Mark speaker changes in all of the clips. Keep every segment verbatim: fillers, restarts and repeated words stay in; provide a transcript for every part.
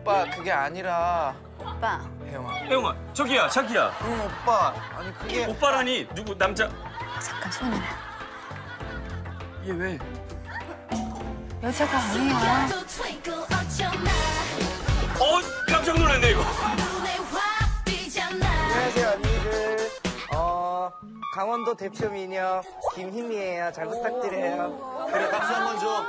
Speaker 1: 오빠 그게 아니라.
Speaker 2: 오빠.
Speaker 1: 혜영아.
Speaker 3: 혜영아, 저기야, 자기야.
Speaker 1: 응 오빠. 아니 그게.
Speaker 3: 오빠라니 누구 남자?
Speaker 2: 잠깐 손을.
Speaker 3: 얘 왜?
Speaker 2: 여자가 아니야.
Speaker 3: 어, 깜짝 놀랐네 이거.
Speaker 1: 안녕하세요 언니들. 어 강원도 대표 미녀 김희미예요. 잘 부탁드려요. 그래 박수 한번 줘.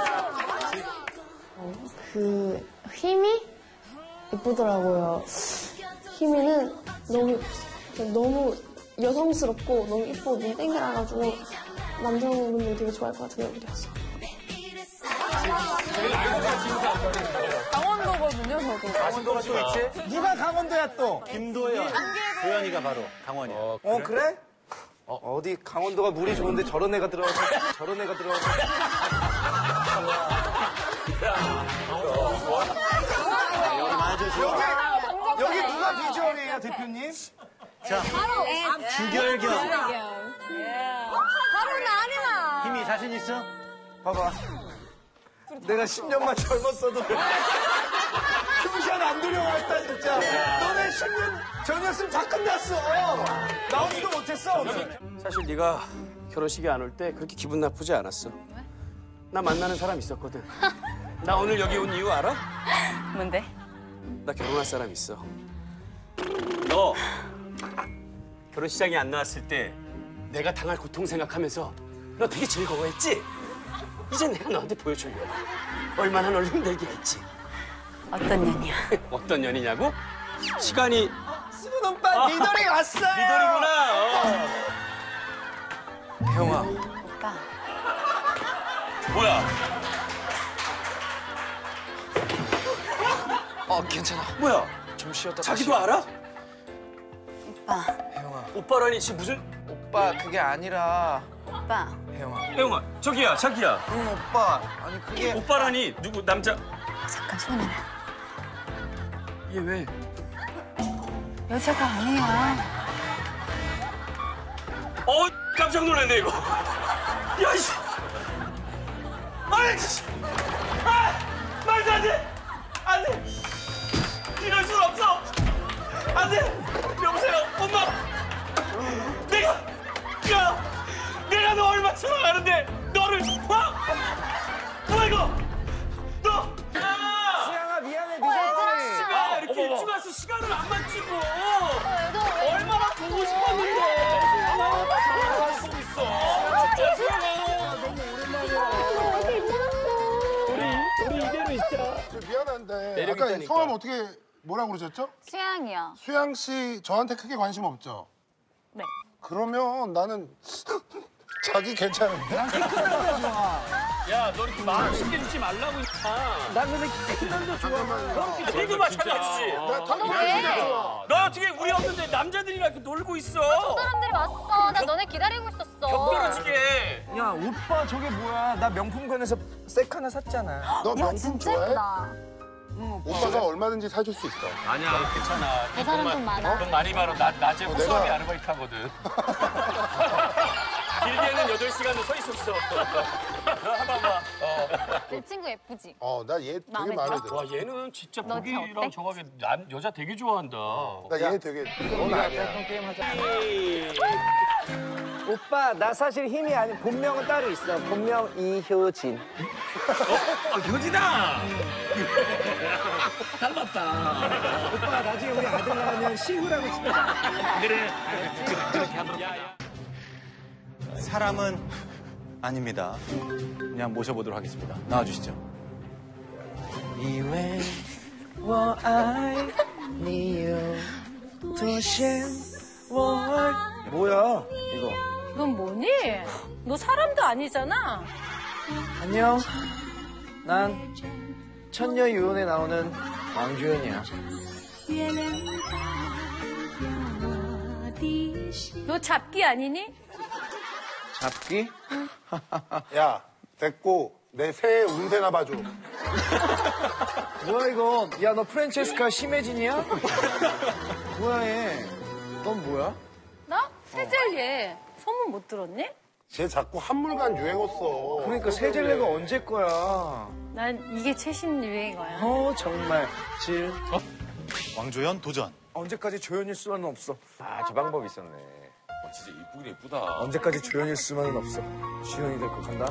Speaker 4: 그 힘이 이쁘더라고요. 희미는 너무 너무 여성스럽고 너무 이쁘고 눈 땡겨나가지고 남자분들이 되게 좋아할 것 같은 얼굴이었어.
Speaker 2: 강원도거든요, 저도.
Speaker 1: 강원도가 또 있지? 누가 강원도야 또?
Speaker 5: 김도현. 도현이가 바로 강원이야.
Speaker 1: 어 그래? 어, 그래? 어, 어디 강원도가 물이 좋은데 저런 애가 들어와서 저런 애가 들어와서. 여기 여기 누가 비주얼이에요 대표님?
Speaker 5: 자, 주결경.
Speaker 2: 바로 나니나.
Speaker 5: 힘이 자신 있어?
Speaker 1: 봐봐. 내가 십 년만 젊었어도 큐샷 안 두려워했다 진짜. 너네 십 년 전이었으면 다 끝났어. 나오지도 못했어 오늘.
Speaker 3: 사실 네가 결혼식에 안 올 때 그렇게 기분 나쁘지 않았어.
Speaker 2: 왜?
Speaker 3: 나 만나는 사람 있었거든. 나 오늘 여기 온 이유 알아?
Speaker 2: 뭔데?
Speaker 3: 나 결혼할 사람 있어. 너 결혼식장에 안 나왔을 때 내가 당할 고통 생각하면서 너 되게 즐거워했지? 이제 내가 너한테 보여줄래. 얼마나 널 힘들게 했지.
Speaker 2: 어떤 년이야?
Speaker 3: 어떤 년이냐고? 시간이
Speaker 1: 수근 오빠 미돌이 왔어요.
Speaker 3: 미돌이구나. 어.
Speaker 1: 혜영아.
Speaker 2: 오빠.
Speaker 3: 뭐야?
Speaker 1: 어 괜찮아.
Speaker 3: 뭐야?
Speaker 1: 좀 쉬었다.
Speaker 3: 자기도
Speaker 1: 다시.
Speaker 3: 알아?
Speaker 2: 오빠.
Speaker 1: 혜영아.
Speaker 3: 오빠라니 지금 무슨?
Speaker 1: 오빠 그게 아니라.
Speaker 2: 오빠.
Speaker 1: 혜영아.
Speaker 3: 혜영아, 저기야, 자기야.
Speaker 1: 응 오빠. 아니 그게.
Speaker 3: 오빠라니 누구 남자?
Speaker 2: 잠깐 손을.
Speaker 3: 얘 왜?
Speaker 2: 여자가 아니야.
Speaker 3: 어, 깜짝 놀랐네 이거. 야, 이씨. 아이, 씨. 아, 말도 안 돼. 안 돼. 이럴 순 없어. 안 돼. 여보세요, 엄마. 내가, 야, 내가 너 얼마 사랑하는데 너를, 어? 뭐야 이거? 너. 야.
Speaker 1: 수양아 미안해 늦었지.
Speaker 3: 야, 이렇게 일찍 와서 시간을 안 맞추고. 얼마나 보고 싶었는데. 아, 하고 있어. 진짜 수영아. 너무 오랜만이야. 우리 우리 이대로 있자.
Speaker 6: 미안한데
Speaker 3: 매력
Speaker 6: 아까
Speaker 3: 있다니까.
Speaker 6: 성함 어떻게 뭐라고 그러셨죠?
Speaker 2: 수양이요.
Speaker 6: 수양 씨 저한테 크게 관심 없죠?
Speaker 2: 네.
Speaker 6: 그러면 나는 자기 괜찮은데?
Speaker 3: 야, 너 이렇게 마음 쉽게 주지 말라고 임마.
Speaker 1: 난 근데 큰 남자 좋아해.
Speaker 3: 되게 마찬가지지.
Speaker 6: 나 당연히 진짜 좋아.
Speaker 3: 너 어떻게 우리 없는데 남자들이랑 이렇게 놀고 있어?
Speaker 2: 사람들이 왔어. 나 너네 기다리고 있었어.
Speaker 3: 격 떨어지게.
Speaker 1: 야 오빠 저게 뭐야? 나 명품관에서 색 하나 샀잖아.
Speaker 6: 너 명품 좋아해?
Speaker 2: 예쁘다.
Speaker 6: 오빠가 얼마든지 사줄 수 있어.
Speaker 3: 아니야, 괜찮아.
Speaker 2: 그 사람 돈 많아?
Speaker 3: 돈 많이 벌어. 나 낮에 호수아비
Speaker 6: 내가-
Speaker 3: 아르바이트 하거든. 길게는 여덟 시간을 서 있었어. 한번 봐. 어.
Speaker 2: 내 친구 예쁘지?
Speaker 6: 어, 나 얘 되게
Speaker 2: 마음에
Speaker 6: 마음에
Speaker 2: 들어?
Speaker 6: 들어.
Speaker 3: 와, 얘는 진짜
Speaker 2: 너
Speaker 3: 보기랑
Speaker 2: 어때?
Speaker 3: 저거게 남, 여자 되게 좋아한다.
Speaker 6: 나 얘 되게 넌 아니야.
Speaker 1: 게임 하자. 오빠 나 사실 힘이 아닌 본명은 따로 있어. 본명 이효진.
Speaker 3: 어, 효진아! 닮았다.
Speaker 1: 오빠 나중에 우리 아들 나가면 시우라고 치자.
Speaker 3: 그래. 그렇게 하도록 야, 야.
Speaker 5: 사람은 아닙니다. 그냥 모셔보도록 하겠습니다. 나와주시죠.
Speaker 1: 因为我爱你有多深，我爱 뭐야 이거?
Speaker 7: 넌 뭐니? 너 사람도 아니잖아.
Speaker 1: 안녕. 난 천녀 유혼에 나오는 왕주현이야.
Speaker 7: 너 잡기 아니니?
Speaker 1: 잡기?
Speaker 6: 야, 됐고 내 새해 운세나 봐줘.
Speaker 1: 뭐야 이거? 야 너 프란체스카 심혜진이야? 뭐야 얘? 넌 뭐야?
Speaker 7: 나? 세젤리에 소문 못 들었니?
Speaker 6: 쟤 자꾸 한물간 유행어 써.
Speaker 1: 그러니까 세젤레가 언제 거야?
Speaker 7: 난 이게 최신 유행어야.
Speaker 1: 어, 정말. 질.
Speaker 5: 왕조연 도전.
Speaker 1: 언제까지 조연일 수만은 없어.
Speaker 8: 아, 저 방법이 있었네.
Speaker 3: 어, 진짜 이쁘긴 예쁘다.
Speaker 1: 언제까지 조연일 수만은 없어. 주연이 될 거 간다.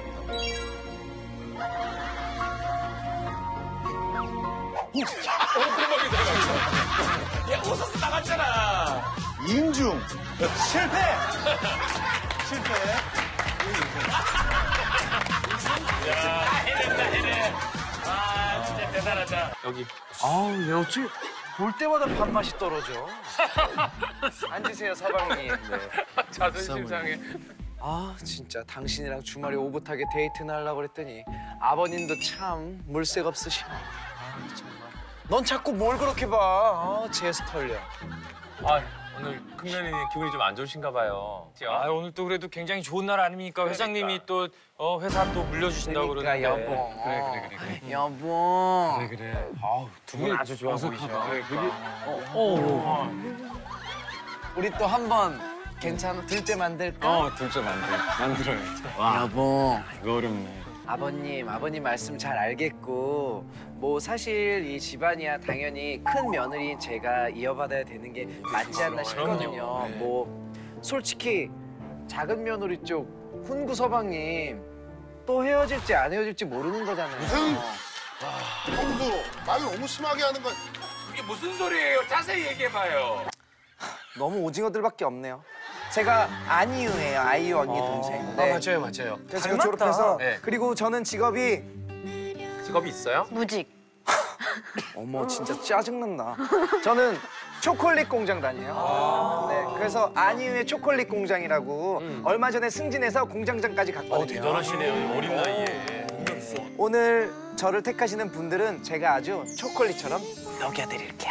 Speaker 3: 야, 웃어서 나갔잖아.
Speaker 5: 인중. 실패. 실패.
Speaker 3: 야, 해냈다, 해내. 아, 진짜 대단하다. 여기.
Speaker 1: 아우, 왜 어찌 볼 때마다 밥맛이 떨어져. 앉으세요, 서방님. 네.
Speaker 3: 자존심 상해.
Speaker 1: 아, 진짜 당신이랑 주말에 오붓하게 데이트나 하려고 그랬더니 아버님도 참 물색 없으시네. 아, 정말. 넌 자꾸 뭘 그렇게 봐. 아, 제스 털려.
Speaker 3: 아, 오늘 큰면이 기분이 좀 안 좋으신가 봐요.
Speaker 9: 아, 오늘 또 그래도 굉장히 좋은 날 아닙니까? 회장님이 또 어, 회사 또 물려주신다고
Speaker 1: 그러니까
Speaker 9: 그러는데.
Speaker 1: 여보.
Speaker 9: 그래, 그래, 그래, 그래.
Speaker 1: 여보.
Speaker 9: 그래, 그래. 아우, 두 분 아주 좋아 보이셔.
Speaker 1: 우리 또 한 번 괜찮아? 둘째 만들까?
Speaker 9: 어, 둘째 만들, 만들어요.
Speaker 1: 여보.
Speaker 9: 이거 어렵네.
Speaker 1: 아버님, 아버님 말씀 잘 알겠고 뭐 사실 이 집안이야 당연히 큰 며느리인 제가 이어받아야 되는 게 맞지 않나 싶거든요.
Speaker 9: 네.
Speaker 1: 뭐 솔직히 작은 며느리 쪽 훈구 서방님 또 헤어질지 안 헤어질지 모르는 거잖아요.
Speaker 6: 무슨 형수 말 너무 심하게 하는 건.
Speaker 3: 이게 무슨 소리예요? 자세히 얘기해봐요.
Speaker 1: 너무 오징어들밖에 없네요. 제가 안이유예요. 아이유 언니 동생. 네.
Speaker 9: 아, 맞아요, 맞아요.
Speaker 1: 그래서 제가 졸업해서
Speaker 9: 네.
Speaker 1: 그리고 저는 직업이
Speaker 3: 직업이 있어요?
Speaker 2: 무직.
Speaker 1: 어머 진짜 짜증난다. 저는 초콜릿 공장 다녀요. 네, 그래서 안이유의 초콜릿 공장이라고 얼마 전에 승진해서 공장장까지 갔거든요.
Speaker 9: 대단하시네요, 어린 나이에.
Speaker 1: 오늘 저를 택하시는 분들은 제가 아주 초콜릿처럼 녹여드릴게요.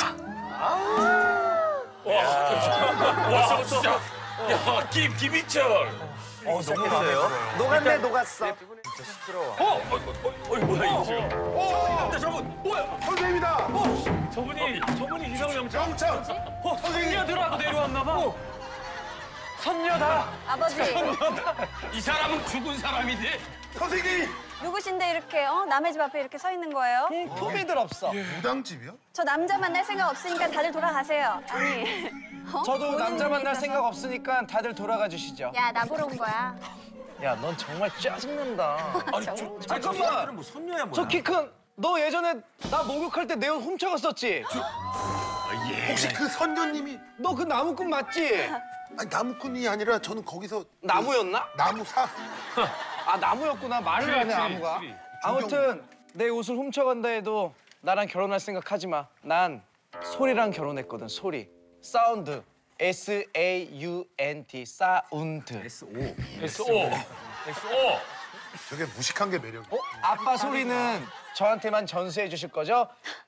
Speaker 3: 와, 진짜. 야, 김, 김희철.
Speaker 1: 어, 녹였어요? 녹았네, 녹았어.
Speaker 3: 어, 어, 어, 어, 어, 뭐야, 이거 지금. 어, 근데 저분, 뭐야?
Speaker 6: 선생님이다.
Speaker 3: 저분이, 저분이 이상우 영장.
Speaker 6: 영창.
Speaker 3: 어, 선생님들하고 내려왔나봐. 어.
Speaker 2: 선녀다. 아버지.
Speaker 3: 이 사람은 죽은 사람인데.
Speaker 6: 선생님.
Speaker 2: 누구신데 이렇게 어? 남의 집 앞에 이렇게 서 있는 거예요?
Speaker 1: 토미들 없어.
Speaker 6: 무당집이요?
Speaker 2: 저 남자 만날 생각 없으니까 다들 돌아가세요. 아니. 어?
Speaker 1: 저도 남자 만날
Speaker 2: 있어서.
Speaker 1: 생각 없으니까 다들 돌아가 주시죠.
Speaker 2: 야, 나 보러 온 거야.
Speaker 1: 야, 넌 정말 짜증난다.
Speaker 3: 아니, 저,
Speaker 1: 잠깐만.
Speaker 3: 뭐 선녀야, 뭐야?
Speaker 1: 저 키 큰, 너 예전에 나 목욕할 때 내 옷 훔쳐갔었지?
Speaker 6: 혹시 그 선녀님이
Speaker 1: 너 그 나무꾼 맞지?
Speaker 6: 아니 나무꾼이 아니라 저는 거기서
Speaker 1: 나무였나?
Speaker 6: 나무 사.
Speaker 1: 아, 나무였구나. 말을 안 해,
Speaker 3: 트리,
Speaker 1: 나무가.
Speaker 3: 트리.
Speaker 1: 아무튼 내 옷을 훔쳐간다 해도 나랑 결혼할 생각 하지 마. 난 소리랑 결혼했거든, 소리. 사운드. 에스 에이 유 엔 디, 사운드.
Speaker 3: 에스 오. 에스 오.
Speaker 6: 저게 무식한 게 매력이야.
Speaker 1: 어? 아빠 소리는 저한테만 전수해 주실 거죠?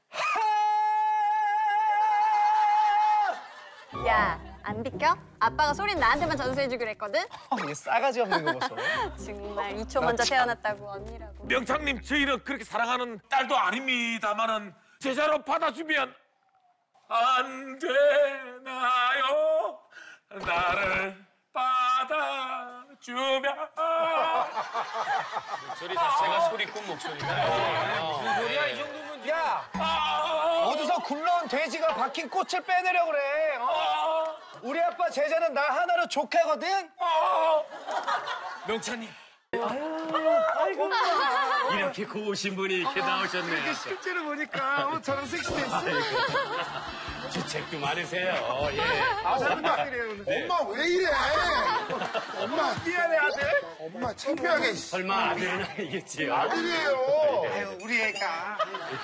Speaker 2: 야, 안 비켜? 아빠가 소린 나한테만 전수해주기로 했거든?
Speaker 1: 어, 이게 싸가지 없는 거 보소.
Speaker 2: 정말 이 초 먼저 태어났다고 언니라고.
Speaker 3: 명창님, 저희는 그렇게 사랑하는 딸도 아닙니다만은 제자로 받아주면 안 되나요? 나를 받아주면.
Speaker 9: 목소리 자체가 소리꾼 목소리가요. 무슨 소리야, 이 정도면.
Speaker 1: 야!
Speaker 3: 아,
Speaker 1: 어디서 굴러온 돼지가 박힌 꽃을 빼내려 그래. 어? 우리 아빠 제자는 나 하나로 족하거든?
Speaker 9: 명찬님. 이렇게 고우신 분이 이렇게 나오셨네요.
Speaker 1: 실제로 보니까 어, 저랑 섹시했어.
Speaker 9: 주책도 많으세요. 예.
Speaker 6: 아, 엄마, 엄마 왜 이래? 엄마
Speaker 1: 미안해, 아들.
Speaker 6: 엄마 창피하게.
Speaker 9: 설마 아들은 아니겠지요?
Speaker 6: 아들이에요.
Speaker 1: 아유, 우리 애가.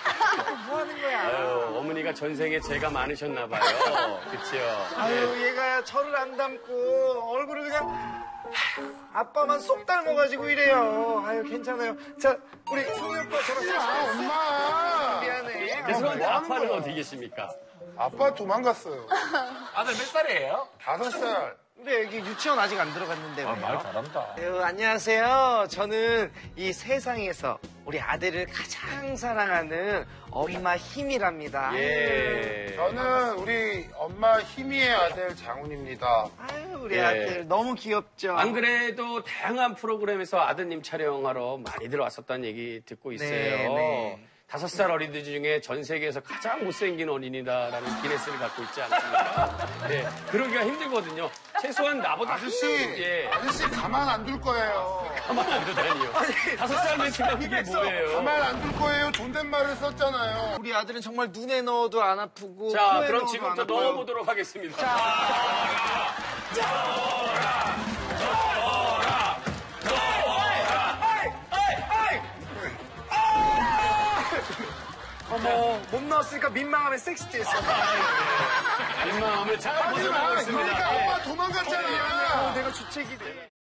Speaker 9: 아유, 어머니가 전생에 죄가 많으셨나 봐요. 그치요?
Speaker 1: 아유, 얘가 저를 안 닮고 얼굴을 그냥 아빠만 쏙 닮아가지고 이래요. 아유, 괜찮아요. 자, 우리 성희 오빠 저랑 섹시.
Speaker 6: 아, 엄마.
Speaker 1: 미안해.
Speaker 9: 죄송한데
Speaker 6: 뭐 하는
Speaker 9: 아빠는
Speaker 6: 거야?
Speaker 9: 어디 계십니까?
Speaker 6: 아빠 도망갔어요.
Speaker 3: 아들 몇 살이에요?
Speaker 6: 다섯 살
Speaker 1: 근데 여기 유치원 아직 안 들어갔는데.
Speaker 9: 아, 말 잘한다.
Speaker 1: 아유, 안녕하세요. 저는 이 세상에서 우리 아들을 가장 사랑하는 엄마 힘이랍니다.
Speaker 6: 예. 저는 우리 엄마 희미의 아들 장훈입니다.
Speaker 1: 아유, 우리
Speaker 8: 예.
Speaker 1: 아들 너무 귀엽죠.
Speaker 8: 안 그래도 다양한 프로그램에서 아드님 촬영하러 많이들 왔었다는 얘기 듣고 있어요.
Speaker 1: 네, 네.
Speaker 8: 다섯 살 어린이들 중에 전 세계에서 가장 못생긴 어린이다라는 기네스를 갖고 있지 않습니까? 네, 그러기가 힘들거든요. 최소한 나보다
Speaker 6: 아저씨,
Speaker 8: 예,
Speaker 6: 아저씨 가만 안 둘 거예요.
Speaker 8: 가만 안 두다니요. 다섯 살 멘트가 그게 뭐예요?
Speaker 6: 가만 안 둘 거예요. 존댓말을 썼잖아요.
Speaker 1: 우리 아들은 정말 눈에 넣어도 안 아프고.
Speaker 8: 자,
Speaker 1: 코에
Speaker 8: 그럼
Speaker 1: 넣어도
Speaker 8: 지금부터
Speaker 1: 안 아파요.
Speaker 8: 넣어보도록 하겠습니다.
Speaker 1: 어머, 못 넣었으니까 민망하면 섹시했어.
Speaker 8: 민망함을 잘
Speaker 6: 하지
Speaker 8: 벗어나고
Speaker 6: 마.
Speaker 8: 있습니다.
Speaker 6: 그러니까
Speaker 8: 예.
Speaker 6: 엄마 도망갔잖아.
Speaker 1: 내가 주책이 돼.